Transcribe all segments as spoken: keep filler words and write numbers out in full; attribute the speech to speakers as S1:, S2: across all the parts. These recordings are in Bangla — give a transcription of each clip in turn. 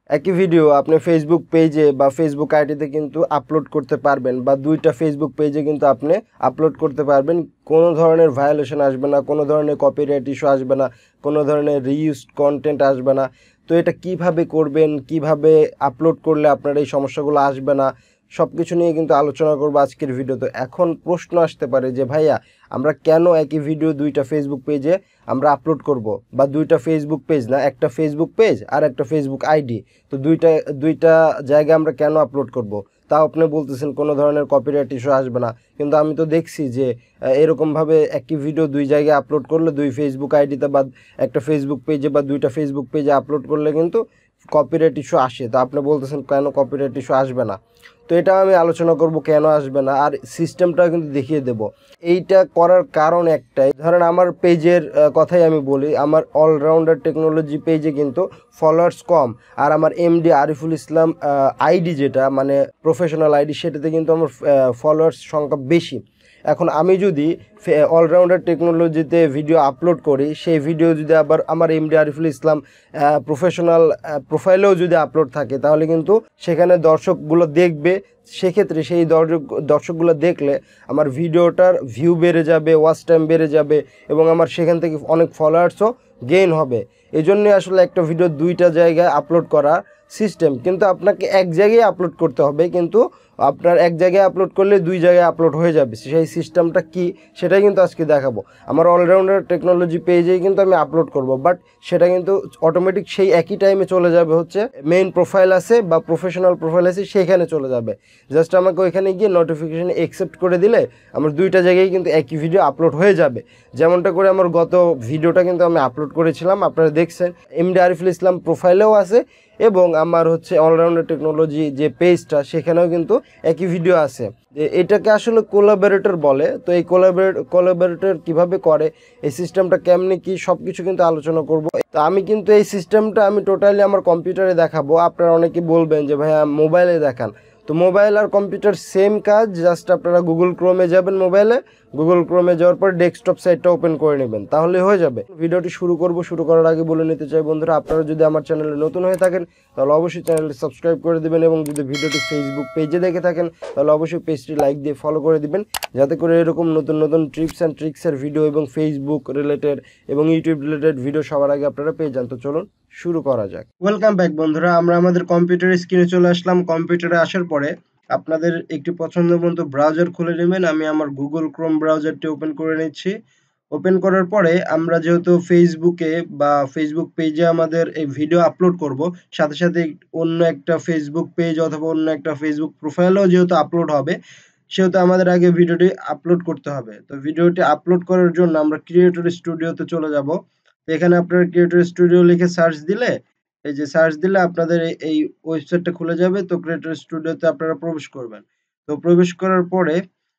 S1: একই ভিডিও আপনি ফেসবুক পেজে বা ফেসবুক আইডিতে কিন্তু আপলোড করতে পারবেন, বা দুইটা ফেসবুক পেজে কিন্তু আপনি আপলোড করতে পারবেন। কোনো ধরনের ভায়োলেশন আসবে না, কোনো ধরনের কপিরাইট ইস্যু আসবে না, কোনো ধরনের রিইউজড কন্টেন্ট আসবে না। তো এটা কিভাবে করবেন, কিভাবে আপলোড করলে আপনার এই সমস্যাগুলো আসবে না, সব কিছু নিয়ে কিন্তু আলোচনা করবো আজকের ভিডিওতে। এখন প্রশ্ন আসতে পারে যে ভাইয়া, আমরা কেন একই ভিডিও দুইটা ফেসবুক পেজে আমরা আপলোড করব, বা দুইটা ফেসবুক পেজ না, একটা ফেসবুক পেজ আর একটা ফেসবুক আইডি, তো দুইটা দুইটা জায়গায় আমরা কেন আপলোড করব? তাও আপনি বলতেছেন কোনো ধরনের কপিরাইট ইস্যু আসবে না, কিন্তু আমি তো দেখছি যে এরকমভাবে একই ভিডিও দুই জায়গায় আপলোড করলে, দুই ফেসবুক আইডিতে বা একটা ফেসবুক পেজে বা দুইটা ফেসবুক পেজে আপলোড করলে কিন্তু কপিরাইট ইস্যু আসে। তো আপনি বলতেছেন কেন কপিরাইট ইস্যু আসবে না, তো এটা আমি আলোচনা করব কেন আসবে না, আর সিস্টেমটা কিন্তু দেখিয়ে দেব। এইটা করার কারণ একটাই, ধরেন আমার পেজের কথাই আমি বলি, আমার অলরাউন্ডার টেকনোলজি পেজে কিন্তু ফলোয়ার্স কম, আর আমার এমডি আরিফুল ইসলাম আইডি যেটা মানে প্রফেশনাল আইডি, সেটাতে কিন্তু আমার ফলোয়ার্স সংখ্যা বেশি। এখন আমি যদি অলরাউন্ডার টেকনোলজিতে ভিডিও আপলোড করি, সেই ভিডিও যদি আবার আমার এমডি আরিফুল ইসলাম প্রফেশনাল প্রোফাইলেও যদি আপলোড থাকে, তাহলে কিন্তু সেখানে দর্শকগুলো দেখবে। সেক্ষেত্রে সেই দর্শক দর্শকগুলো দেখলে আমার ভিডিওটার ভিউ বেড়ে যাবে, ওয়াচ টাইম বেড়ে যাবে, এবং আমার সেখান থেকে অনেক ফলোয়ার্সও গেইন হবে। এই জন্যে আসলে একটা ভিডিও দুইটা জায়গায় আপলোড করা সিস্টেম, কিন্তু আপনাকে এক জায়গায় আপলোড করতে হবে, কিন্তু আপনার এক জায়গায় আপলোড করলে দুই জায়গায় আপলোড হয়ে যাবে। সেই সিস্টেমটা কি সেটাই কিন্তু আজকে দেখাবো। আমার অলরাউন্ডার টেকনোলজি পেজেই কিন্তু আমি আপলোড করব, বাট সেটা কিন্তু অটোমেটিক সেই একই টাইমে চলে যাবে হচ্ছে মেইন প্রোফাইল আছে বা প্রফেশনাল প্রোফাইল আছে সেখানে চলে যাবে। জাস্ট আমাকে ওইখানে গিয়ে নোটিফিকেশন অ্যাকসেপ্ট করে দিলে আমার দুইটা জায়গায় কিন্তু একই ভিডিও আপলোড হয়ে যাবে। যেমনটা করে আমার গত ভিডিওটা কিন্তু আমি আপলোড করেছিলাম, আপনারা দেখছেন, এমডি আরিফুল ইসলাম প্রোফাইলেও আছে, এবং আমার হচ্ছে অলরাউন্ডার টেকনোলজি যে পেজটা সেখানেও কিন্তু একই ভিডিও আছে। এটাকে আসলে কোলাবোরেটর বলে। তো এই কোলাবোরেট কোলাবোরেটর কীভাবে করে, এই সিস্টেমটা কেমনি কি, সব কিছু কিন্তু আলোচনা করব। তো আমি কিন্তু এই সিস্টেমটা আমি টোটালি আমার কম্পিউটারে দেখাবো। আপনারা অনেকে বলবেন যে ভাইয়া মোবাইলে দেখান, তো মোবাইল আর কম্পিউটার সেম কাজ। জাস্ট আপনারা গুগল ক্রোমে যাবেন, মোবাইলে গুগল ক্রোমে যাওয়ার পর ডেস্কটপ সাইটটা ওপেন করে নেবেন, তাহলে হয়ে যাবে। ভিডিওটি শুরু করব। শুরু করার আগে বলে নিতে চাই বন্ধুরা, আপনারা যদি আমার চ্যানেলে নতুন হয়ে থাকেন তাহলে অবশ্যই চ্যানেলটি সাবস্ক্রাইব করে দেবেন, এবং যদি ভিডিওটি ফেসবুক পেজে দেখে থাকেন তাহলে অবশ্যই পেজটি লাইক দিয়ে ফলো করে দিবেন, যাতে করে এরকম নতুন নতুন টিপস অ্যান্ড ট্রিক্সের ভিডিও এবং ফেসবুক রিলেটেড এবং ইউটিউব রিলেটেড ভিডিও সবার আগে আপনারা পেয়ে যান। তো চলুন শুরু করা যাক। ওয়েলকাম ব্যাক বন্ধুরা, আমরা আমাদের কম্পিউটার স্ক্রিনে চলে আসলাম। কম্পিউটারে আসার পরে আপনাদের একটি পছন্দ মতো ব্রাউজার খুলে নেবেন। আমি আমার গুগল ক্রোম ব্রাউজারটি ওপেন করে নিচ্ছি। ওপেন করার পরে আমরা যেহেতু ফেসবুকে বা ফেসবুক পেজে আমাদের এই ভিডিও আপলোড করব, সাথে সাথে অন্য একটা ফেসবুক পেজ অথবা অন্য একটা ফেসবুক প্রোফাইলও যেহেতু আপলোড হবে, সেহেতু আমাদের আগে ভিডিওটি আপলোড করতে হবে। তো ভিডিওটি আপলোড করার জন্য আমরা ক্রিয়েটর স্টুডিওতে চলে যাব। তো এখানে আপনারা ক্রিয়েটর স্টুডিও লিখে সার্চ দিলে, এই যে সার্চ দিলে আপনাদের এই ওয়েবসাইটটা খুলে যাবে। তো ক্রিয়েটর স্টুডিওতে আপনারা প্রবেশ করবেন। তো প্রবেশ করার পরে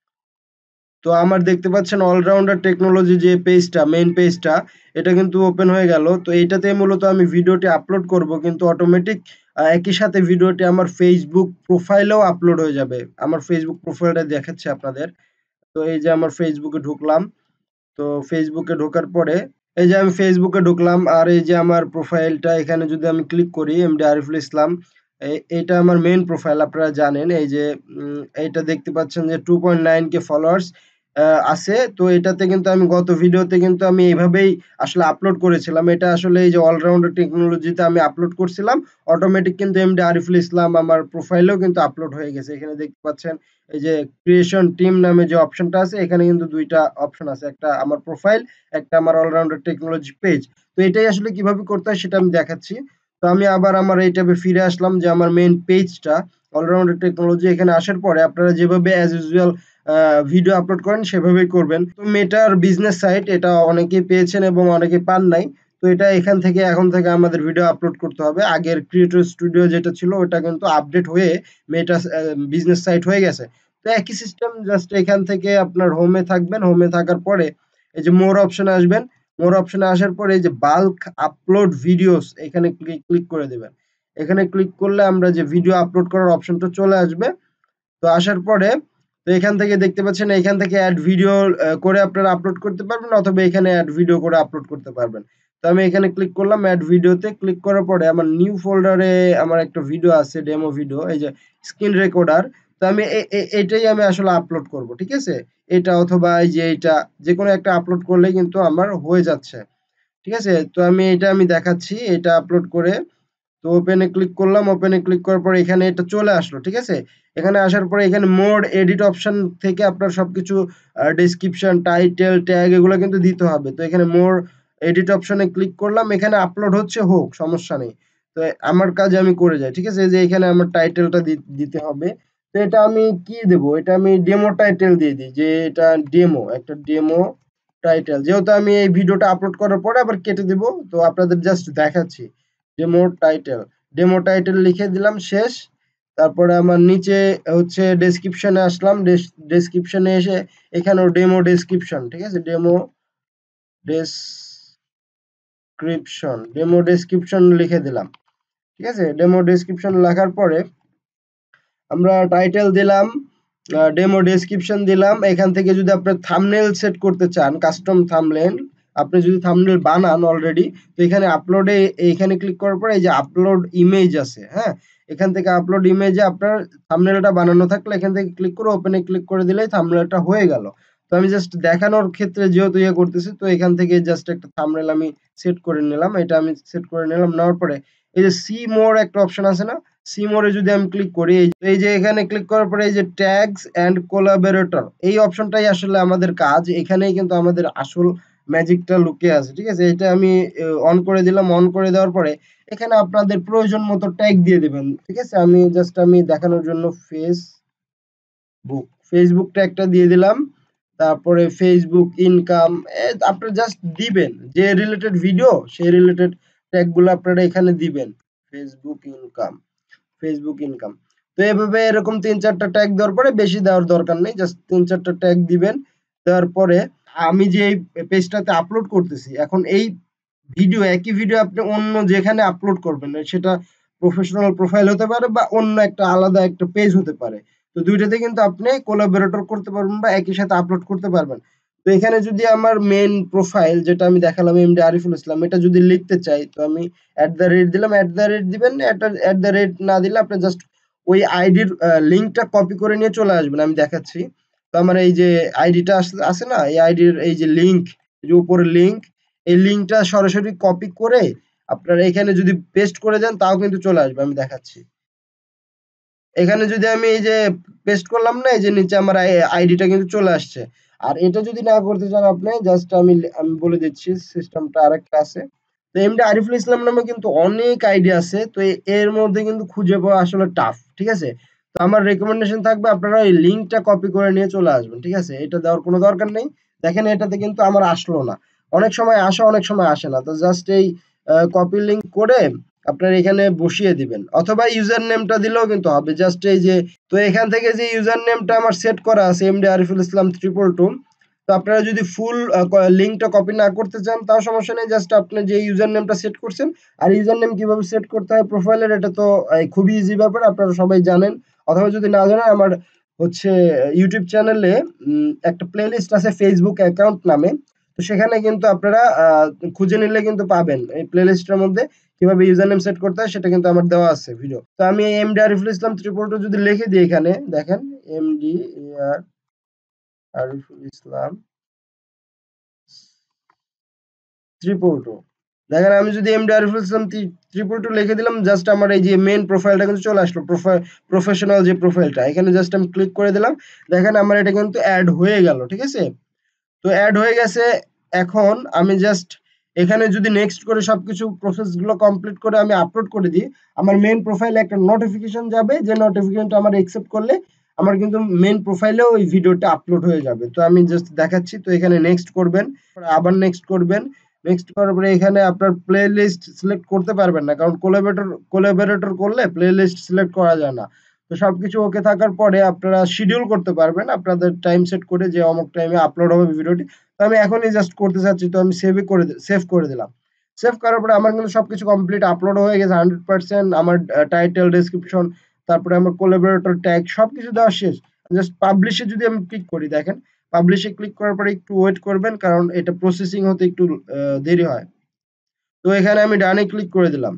S1: তো আমার দেখতে পাচ্ছেন অলরাউন্ডার টেকনোলজি যে পেজটা, মেইন পেজটা, এটা কিন্তু ওপেন হয়ে গেল। তো এইটাতে মূলত আমি ভিডিওটি আপলোড করব, কিন্তু অটোমেটিক একই সাথে ভিডিওটি আমার ফেসবুক প্রোফাইলেও আপলোড হয়ে যাবে। আমার ফেসবুক প্রোফাইলটা দেখাচ্ছে আপনাদের। তো এই যে আমার ফেসবুকে ঢুকলাম। তো ফেসবুকে ঢোকার পরে এই যে আমি ফেসবুকে ঢুকলাম, আর এই যে আমার প্রোফাইলটা এখানে যদি আমি ক্লিক করি, এমডি আরিফুল ইসলাম, এইটা আমার মেইন প্রোফাইল। আপনারা জানেন এই যে এইটা দেখতে পাচ্ছেন যে two point nine K followers আছে। তো এটাতে কিন্তু আমি গত ভিডিওতে কিন্তু আমি এইভাবেই আসলে আপলোড করেছিলাম। এটা আসলে এই যে অলরাউন্ডার টেকনোলজিতে আমি আপলোড করছিলাম, অটোমেটিক কিন্তু এমডি আরিফুল ইসলাম আমার প্রোফাইলেও কিন্তু আপলোড হয়ে গেছে। এখানে দেখতে পাচ্ছেন এই যে ক্রিয়েশন টিম নামে যে অপশনটা আছে, এখানে কিন্তু দুইটা অপশন আছে, একটা আমার প্রোফাইল, একটা আমার অলরাউন্ডার টেকনোলজি পেজ। তো এটাই আসলে কিভাবে করতে হয় সেটা আমি দেখাচ্ছি। তো আমি আবার আমার এই ট্যাবে ফিরে আসলাম, যে আমার মেইন পেজটা অলরাউন্ডার টেকনোলজি। এখানে আসার পরে আপনারা যেভাবে অ্যাজ ইউজুয়াল ভিডিও আপলোড করেন সেভাবেই করবেন। তো মেটার বিজনেস সাইট, এটা অনেকেই পেয়েছেন এবং অনেকে পান নাই। তো এটা এখান থেকে এখন থেকে আমাদের ভিডিও আপলোড করতে হবে। আগের ক্রিয়েটর স্টুডিও যেটা ছিল ওটা কিন্তু আপডেট হয়ে মেটা বিজনেস সাইট হয়ে গেছে। তো একই সিস্টেম, জাস্ট এখান থেকে আপনার হোমে থাকবেন। হোমে থাকার পরে এই যে মোর অপশনে আসবেন। মোর অপশনে আসার পরে এই যে বাল্ক আপলোড ভিডিওস, এখানে ক্লিক ক্লিক করে দেবেন। এখানে ক্লিক করলে আমরা যে ভিডিও আপলোড করার অপশনটা চলে আসবে। তো আসার পরে তো এখান থেকে দেখতে পাচ্ছেন, এখান থেকে অ্যাড ভিডিও করে আপনারা আপলোড করতে পারবেন, অথবা এখানে অ্যাড ভিডিও করে আপলোড করতে পারবেন। তো তো আমি এখানে ক্লিক করলাম অ্যাড ভিডিওতে। ক্লিক করার পরে আমার নিউ ফোল্ডারে আমার একটা ভিডিও আছে, ডেমো ভিডিও, এই যে স্ক্রিন রেকর্ডার। তো আমি এটাই আমি আসলে আপলোড করব, ঠিক আছে? এটা অথবা এই যে এটা যে কোনো একটা আপলোড করলেই কিন্তু আমার হয়ে যাচ্ছে, ঠিক আছে? তো আমি এটা আমি দেখাচ্ছি, এটা আপলোড করে তো ওপেনে ক্লিক করলাম। ওপেনে ক্লিক করার পরে এখানে এটা চলে আসলো, ঠিক আছে? এখানে আসার পরে এখানে মোড এডিট অপশন থেকে আপনার সবকিছু ডেসক্রিপশন, টাইটেল, ট্যাগ এগুলো কিন্তু দিতে হবে। তো এখানে মোর এডিট অপশনে ক্লিক করলাম, এখানে আপলোড হচ্ছে, হোক, সমস্যা নেই। তো আমার কাজ আমি করে যাই, ঠিক আছে? এই যে এখানে আমার টাইটেলটা দিতে হবে। তো এটা আমি কি দেব? এটা আমি ডেমো টাইটেল দিয়ে দিই, যে এটা ডেমো, একটা ডেমো টাইটেল। যেহেতু আমি এই ভিডিওটা আপলোড করার পরে আবার কেটে দেব, তো আপনাদের জাস্ট দেখাচ্ছি। ডেমো টাইটেল, ডেমো টাইটেল লিখে দিলাম, শেষ। তারপরে আমার নিচে হচ্ছে ডেসক্রিপশনে আসলাম, ডেসক্রিপশনে এসে এখানেও ডেমো ডেসক্রিপশন, ঠিক আছে? ডেমো ডেসক্রিপশন, ডেমো ডেসক্রিপশন লিখে দিলাম, ঠিক আছে? ডেমো ডেসক্রিপশন লেখার পরে আমরা টাইটেল দিলাম, ডেমো ডেসক্রিপশন দিলাম। এখান থেকে যদি আপনার থাম্বনেল সেট করতে চান, কাস্টম থাম্বনেল, আপনি যদি থাম্বনেল বানান অলরেডি, তো এখানে আপলোডে এখানে ক্লিক করার পরে এই যে আপলোড ইমেজ আছে, হ্যাঁ, এখান থেকে আপলোড ইমেজে আপনার থাম্বনেলটা বানানো থাকলে এখান থেকে ক্লিক করে ওপেনে ক্লিক করে দিলেই থাম্বনেলটা হয়ে গেল। তো আমি জাস্ট দেখানোর ক্ষেত্রে যেহেতু ইয়ে করতেছি, তো এখান থেকে জাস্ট একটা থাম্বনেল আমি সেট করে নিলাম। এটা আমি সেট করে নিলাম, নেওয়ার পরে এই যে সি মোর একটা অপশন আছে না, সি মোরে যদি আমি ক্লিক করি, এই যে এখানে ক্লিক করার পরে এই যে ট্যাগস এন্ড কোলাবোরেটর, এই অপশনটাই আসলে আমাদের কাজ। এখানেই কিন্তু আমাদের আসল ম্যাজিকটা লুকিয়ে আছে, ঠিক আছে? এটা আমি অন করে দিলাম। অন করে দেওয়ার পরে এখানে আপনাদের প্রয়োজন মতো ট্যাগ দিয়ে দিবেন, ঠিক আছে? আমি জাস্ট আমি দেখানোর জন্য ফেসবুক ফেসবুক ট্যাগটা দিয়ে দিলাম। তারপরে ফেসবুক ইনকাম, আপনারা জাস্ট দিবেন যে রিলেটেড ভিডিও, সেই রিলেটেড ট্যাগগুলো আপনারা এখানে দিবেন। Facebook income, Facebook income. তো এভাবে এরকম তিন চারটা ট্যাগ দেওয়ার পরে, বেশি দেওয়ার দরকার নেই, জাস্ট তিন চারটা ট্যাগ দিবেন। দেওয়ার পরে আমি যে এই পেজটাতে আপলোড করতেছি, এখন এই ভিডিও, একই ভিডিও আপনি অন্য যেখানে আপলোড করবেন, সেটা প্রফেশনাল প্রোফাইল হতে পারে বা অন্য একটা আলাদা একটা পেজ হতে পারে। তো দুইটাতে কিন্তু আপনি কোলাবোরেটর করতে পারবেন বা একই সাথে আপলোড করতে পারবেন। তো এখানে যদি আমার মেন প্রোফাইল যেটা আমি দেখালাম, এমডি আরিফুল ইসলাম, এটা যদি লিখতে চাই, তো আমি অ্যাট দ্য রেট দিলাম, অ্যাট দ্য রেট দিবেন। অ্যাট দ্য রেট না দিলে আপনি জাস্ট ওই আইডির লিঙ্কটা কপি করে নিয়ে চলে আসবেন। আমি দেখাচ্ছি। তো আমার এই যে আইডিটা আছে না, এই আইডির এই যে লিঙ্ক, যে উপরে লিঙ্ক, এই লিঙ্কটা সরাসরি কপি করে আপনারা এখানে যদি পেস্ট করে দেন, তাও কিন্তু চলে আসবে। আমি দেখাচ্ছি। এখানে যদি আমি এই যে পেস্ট করলাম না, এই যে নিচে আমার আইডিটা কিন্তু চলে আসছে। আর এটা যদি না করতে চান আপনি, জাস্ট আমি আমি বলে দিচ্ছি, সিস্টেমটা আরেকটা আছে। তো এমডি আরিফুল ইসলাম নামে কিন্তু অনেক আইডি আছে। তো এর মধ্যে কিন্তু খুঁজে পাওয়া আসলে টাফ, ঠিক আছে? তো আমার রেকমেন্ডেশন থাকবে আপনারা এই লিঙ্কটা কপি করে নিয়ে চলে আসবেন, ঠিক আছে? এটা দেওয়ার কোনো দরকার নেই। দেখেন এটাতে কিন্তু আমার আসলো না, অনেক সময় আসে, অনেক সময় আসে না। তো জাস্ট এই কপি লিঙ্ক করে আপনার এখানে বসিয়ে দিবেন, অথবা ইউজার নেমটা দিলেও কিন্তু হবে। জাস্ট এই যে, তো এখান থেকে যে ইউজার নেমটা আমার সেট করা আছে, MD Ariful Islam triple two, তো আপনারা যদি ফুল লিঙ্কটা কপি না করতে চান, তাও সমস্যা নেই। জাস্ট আপনি যে ইউজার নেমটা সেট করছেন, আর ইউজার নেম কিভাবে সেট করতে হয় প্রোফাইলের, এটা তো খুবই ইজি ব্যাপার, আপনারা সবাই জানেন। অথবা যদি না জানেন, আমার হচ্ছে ইউটিউব চ্যানেলে একটা প্লেলিস্ট আছে ফেসবুক অ্যাকাউন্ট নামে। তো সেখানে কিন্তু আপনারা খুঁজে নিলে কিন্তু পাবেন, এই প্লেলিস্টের মধ্যে কিভাবে ইউজার নেম সেট করতে হয় সেটা কিন্তু আমার দেওয়া আছে ভিডিও। তো আমি MD Ariful Islam triple two যদি লিখে দিই, এখানে দেখেন MD Ariful Islam triple two, দেখেন আমি যদি MD Ariful Islam triple two লিখে দিলাম, জাস্ট আমার এই যে মেন প্রোফাইলটা কিন্তু চলে আসলো, প্রফেশনাল যে প্রোফাইলটা, এখানে জাস্ট আমি ক্লিক করে দিলাম। দেখেন আমার এটা কিন্তু অ্যাড হয়ে গেল, ঠিক আছে? তো অ্যাড হয়ে গেছে। এখন আমি জাস্ট এখানে যদি নেক্সট করে সবকিছু প্রসেসগুলো কমপ্লিট করে আমি আপলোড করে দিই, আমার মেন প্রোফাইলে একটা নোটিফিকেশন যাবে, যে নোটিফিকেশনটা আমার অ্যাকসেপ্ট করলে আমার কিন্তু মেন প্রোফাইলেও ওই ভিডিওটা আপলোড হয়ে যাবে। তো আমি জাস্ট দেখাচ্ছি। তো এখানে নেক্সট করবেন, আবার নেক্সট করবেন। নেক্সট করার পরে এখানে আপনার প্লে লিস্ট সিলেক্ট করতে পারবেন না, কারণ কোলাবোরেটর কোলাবোরেটর করলে প্লে লিস্ট সিলেক্ট করা যায় না। তো সবকিছু ওকে থাকার পরে আপনারা শিডিউল করতে পারবেন আপনাদের টাইম সেট করে, যে অমুক টাইমে আপলোড হবে ভিডিওটি। তো আমি এখনই জাস্ট করতে চাচ্ছি, তো আমি সেভ করে সেভ করে দিলাম। সেভ করার পরে আমার কিন্তু সবকিছু কমপ্লিট আপলোড হয়ে গেছে হান্ড্রেড পার্সেন্ট। আমার টাইটেল, ডেসক্রিপশন, তারপরে আমার কোলাবোরেটর ট্যাগ সবকিছু দেওয়া শেষ। জাস্ট পাবলিশে যদি আমি ক্লিক করি, দেখেন পাবলিশে ক্লিক করার পরে একটু ওয়েট করবেন, কারণ এটা প্রসেসিং হতে একটু দেরি হয়। তো এখানে আমি ডানে ক্লিক করে দিলাম।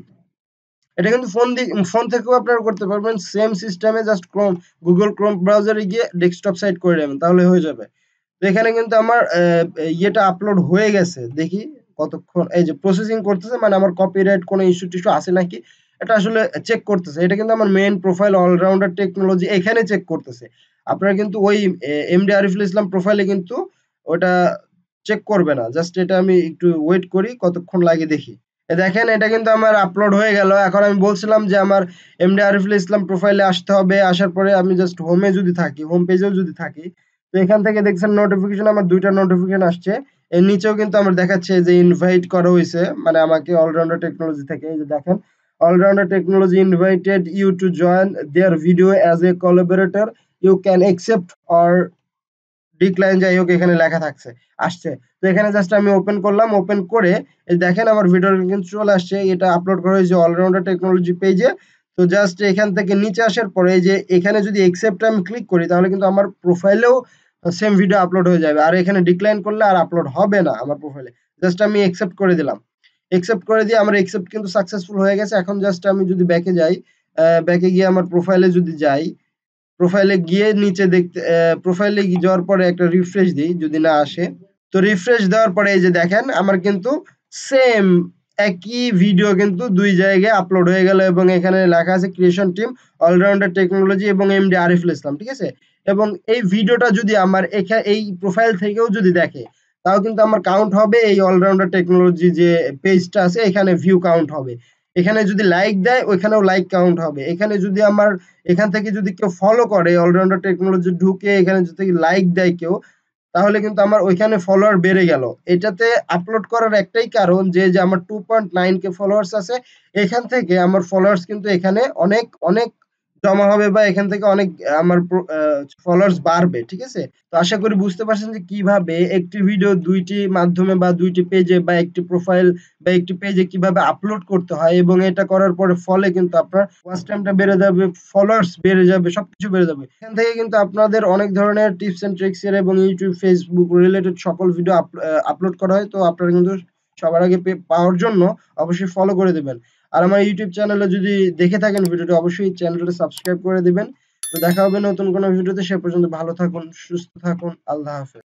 S1: এটা কিন্তু ফোন দিয়ে ফোন থেকেও আপনারা করতে পারবেন, সেম সিস্টেমে জাস্ট ক্রোম গুগল ক্রোম ব্রাউজারে গিয়ে ডেস্কটপ সাইট করে নেবেন, তাহলে হয়ে যাবে। তো এখানে কিন্তু আমার ইয়েটা আপলোড হয়ে গেছে, দেখি কতক্ষণ। এই যে প্রসেসিং করতেছে, মানে আমার কপিরাইট কোনো ইস্যু টিস্যু আছে নাকি এটা আসলে চেক করতেছে। এটা কিন্তু আমার মেইন প্রোফাইল অলরাউন্ডার টেকনোলজি এখানে চেক করতেছে। আপনারা কিন্তু ওই এমডি আরিফুল ইসলাম প্রোফাইলে কিন্তু ওটা চেক করবে না। জাস্ট এটা আমি একটু ওয়েট করি কতক্ষণ লাগে দেখি। দেখেন এটা কিন্তু আমার আপলোড হয়ে গেল। এখন আমি বলছিলাম যে আমার এমডি আরিফুল ইসলাম প্রোফাইলে আসতে হবে, আসার পরে আমি জাস্ট হোমে যদি থাকি, হোম পেজেও যদি থাকি, তো এখান থেকে দেখছেন নোটিফিকেশন, আমার দুইটা নোটিফিকেশন আসছে। এর নিচেও কিন্তু আমার দেখাচ্ছে যে ইনভাইট করা হয়েছে, মানে আমাকে অলরাউন্ডার টেকনোলজি থেকে। এই যে দেখেন, Allrounder Technology invited you to join their video as a collaborator, you can accept or decline, যাই হোক এখানে লেখা থাকছে আসছে। তো এখানে জাস্ট আমি ওপেন করলাম, ওপেন করে এই দেখেন আমার ভিডিওটা কিন্তু চলে আসছে। এটা আপলোড করা হয়েছে অলরাউন্ডার টেকনোলজি পেজে। তো জাস্ট এখান থেকে নিচে আসার পরে এই যে এখানে যদি অ্যাকসেপ্ট আমি ক্লিক করি, তাহলে কিন্তু আমার প্রোফাইলেও সেম ভিডিও আপলোড হয়ে যাবে। আর এখানে ডিক্লাইন করলে আর আপলোড হবে না আমার প্রোফাইলে। জাস্ট আমি অ্যাকসেপ্ট করে দিলাম। অ্যাকসেপ্ট করে দিয়ে আমার অ্যাকসেপ্ট কিন্তু সাকসেসফুল হয়ে গেছে। এখন জাস্ট আমি যদি ব্যাকে যাই, ব্যাকে গিয়ে আমার প্রোফাইলে যদি যাই, প্রোফাইলে গিয়ে নিচে দেখতে, প্রোফাইলে যাওয়ার পরে একটা রিফ্রেশ দিই, যদি না আসে, তো রিফ্রেশ দেওয়ার পরে এই যে দেখেন আমার কিন্তু সেম একই ভিডিও কিন্তু দুই জায়গায় আপলোড হয়ে গেল, এবং এখানে লেখা আছে ক্রিয়েশন টিম অলরাউন্ডার টেকনোলজি এবং এমডি আরিফুল ইসলাম, ঠিক আছে। এবং এই ভিডিওটা যদি আমার এখানে এই প্রোফাইল থেকেও যদি দেখে, তাও কিন্তু আমার কাউন্ট হবে এই অলরাউন্ডার টেকনোলজি যে পেজটা আছে, এখানে ভিউ কাউন্ট হবে। এখানে যদি লাইক দেয়, ওইখানেও লাইক কাউন্ট হবে। এখানে যদি আমার এখান থেকে যদি কেউ ফলো করে অলরাউন্ডার টেকনোলজি ঢুকে এখানে যদি লাইক দেয় কেউ, তাহলে কিন্তু আমার ওইখানে ফলোয়ার বেড়ে গেল। এটাতে আপলোড করার একটাই কারণ যে যে আমার two point nine K followers আছে, এখান থেকে আমার ফলোয়ার্স কিন্তু এখানে অনেক অনেক জমা হবে, বা এখান থেকে অনেক আমার ফলোয়ার্স বাড়বে, ঠিক আছে। তো আশা করি বুঝতে পারছেন যে কিভাবে একটি ভিডিও দুইটি মাধ্যমে বা দুইটি পেজে বা একটি প্রোফাইল বা একটি পেজে কিভাবে আপলোড করতে হয়, এবং এটা করার পরে ফলে কিন্তু আপনার ওয়াচ টাইমটা বেড়ে যাবে, ফলোয়ার্স বেড়ে যাবে, সবকিছু বেড়ে যাবে। এখান থেকে কিন্তু আপনাদের অনেক ধরনের টিপস এন্ড ট্রিক্স এর এবং ইউটিউব ফেসবুক রিলেটেড সকল ভিডিও আপলোড করা হয়। তো আপনারা কিন্তু সবার আগে পাওয়ার জন্য অবশ্যই ফলো করে দেবেন। আর আমার ইউটিউব চ্যানেলে যদি দেখে থাকেন ভিডিওটি, অবশ্যই চ্যানেলটা সাবস্ক্রাইব করে দিবেন। তো দেখা হবে নতুন কোনো ভিডিওতে। সে পর্যন্ত ভালো থাকুন, সুস্থ থাকুন। আল্লাহ হাফেজ।